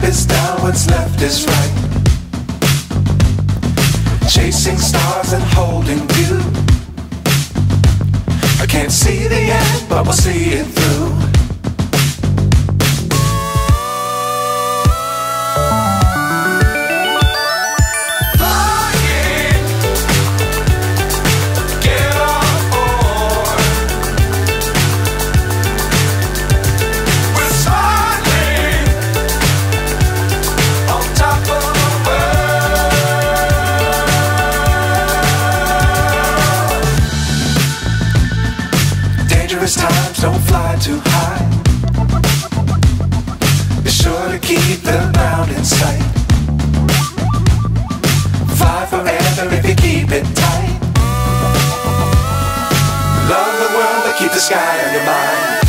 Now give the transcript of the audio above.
is down, what's left is right. Chasing stars and holding you. I can't see the end, but we'll see it through. Times don't fly too high. Be sure to keep the ground in sight. Fly forever if you keep it tight. Love the world but keep the sky on your mind.